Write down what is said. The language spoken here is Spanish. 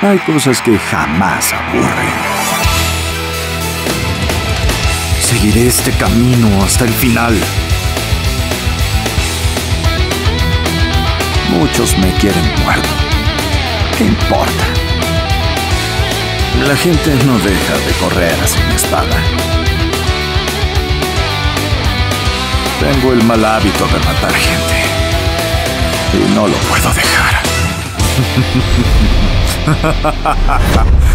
Hay cosas que jamás aburren. Seguiré este camino hasta el final. Muchos me quieren muerto. ¿Qué importa? La gente no deja de correr hacia mi espalda. Tengo el mal hábito de matar gente. Y no lo puedo dejar.